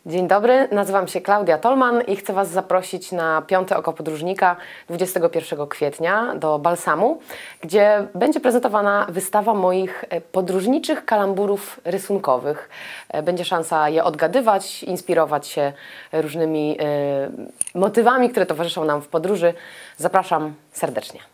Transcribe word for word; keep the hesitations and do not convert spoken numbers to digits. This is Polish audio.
Dzień dobry, nazywam się Klaudia Tolman i chcę Was zaprosić na piąte oko podróżnika dwudziestego pierwszego kwietnia do Balsamu, gdzie będzie prezentowana wystawa moich podróżniczych kalamburów rysunkowych. Będzie szansa je odgadywać, inspirować się różnymi y, motywami, które towarzyszą nam w podróży. Zapraszam serdecznie.